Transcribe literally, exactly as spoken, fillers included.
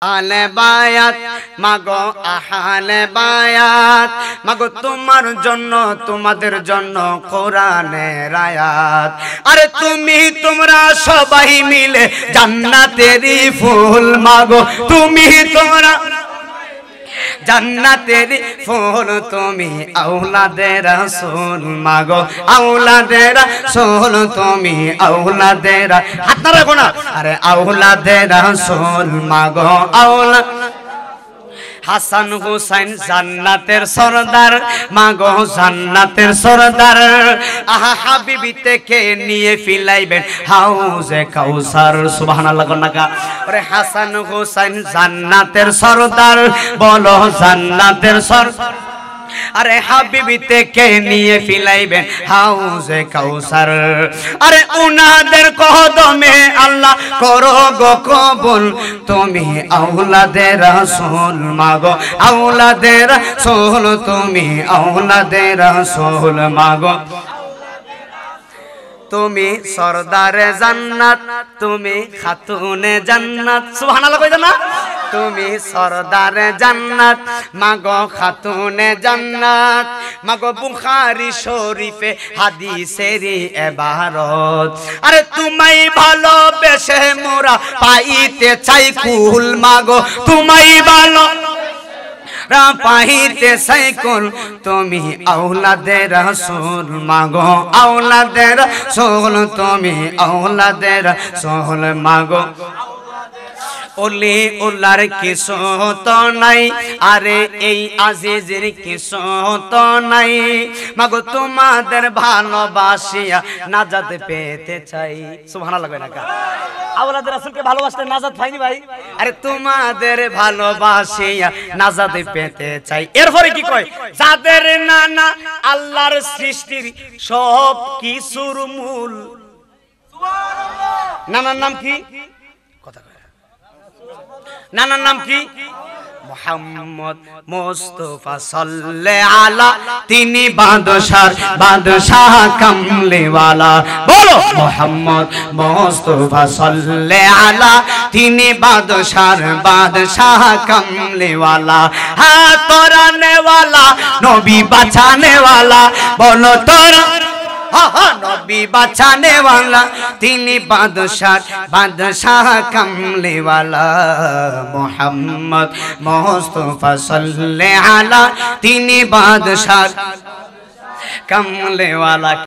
আলে বায়াত মাগো আহলে বায়াত মাগো তোমার জন্য তোমাদের জন্য কোরআনের আয়াত। আরে তুমি তোমরা সবাই মিলে জান্নাতেরই ফুল মাগো তুমি তোমরা জান্নাতের ফুল তুমি আওলাদে রাসূল মাগো আওলাদে রাসূল তুমি আওলাদে হাত না রাখো না আরে আওলাদে রাসূল মাগো আওলাদ হাসান হুসাইন জান্নাতের সরদার মাগো জান্নাতের সরদার আহা হাবিবি থেকে নিয়ে ফিলাইবেন হাউজে কাউসার সুবহানাল্লাহ কন্নাকা। আরে হাসান হুসাইন জান্নাতের সরদার বলো জান্নাতের সরদার আরে হাবিবি থেকে নিয়ে ফিলাইবেন হাউজে কাউসার। আরে উনাদের কদমে আল্লাহ করো গো কবুল তুমি আওলাদে রাসূল মাগো আওলাদে রাসূল তুমি আওলাদে রাসূল মাগো তুমি সরদারে জান্নাত তুমি খাতুনে জান্নাত সুবহানাল্লাহ কইতা না তুমি সরদারে জান্নাত মাগো খাতুনে জান্নাত মাগো বুখারী শরীফে হাদিসেরই ইবারত। আরে তোমায় ভালোবেসে মোরা পাইতে চাই কুল মাগো তোমায় ভালো পাইতে সাইকুল তুমি আওলাদে রাসূল মাগো আওলাদে রাসূল তুমি আওলাদে রাসূল মাগো ওলি উল্লার কিসমত নাই আরে এই আজিজের কিসমত নাই মাগো তোমাদের ভালোবাসিয়া নাজাত পেতে চাই সুবহানাল্লাহ কই না কা আওলাদে রাসূলকে ভালোবাসতে নাজাত পাইনি ভাই। আরে তোমাদের ভালোবাসিয়া নাজাত পেতে চাই। এরপরে কি কয় যাদের নানা আল্লাহর সৃষ্টির সব কিছুর মূল সুবহানাল্লাহ নানার নাম কি কথা কয় নানার নাম কি মুহাম্মদ মুস্তাফা সাল্লাল্লাহু আলা তিনি বাদশার বাদশাহ কামলিওয়ালা বলো মুহাম্মদ মুস্তাফা সাল্লাল্লাহু আলা তিনি বাদশার বাদশাহ কামলিওয়ালা হাত তোরানে वाला নবী বাঁচানে वाला বলো তোরা नबी बचाने वाला तीनी बादशाह बादशाह कमले वाला मोहम्मद मुस्तफा सल्लल्लाहु अलैहि तीनी बादशाह कमले वाला।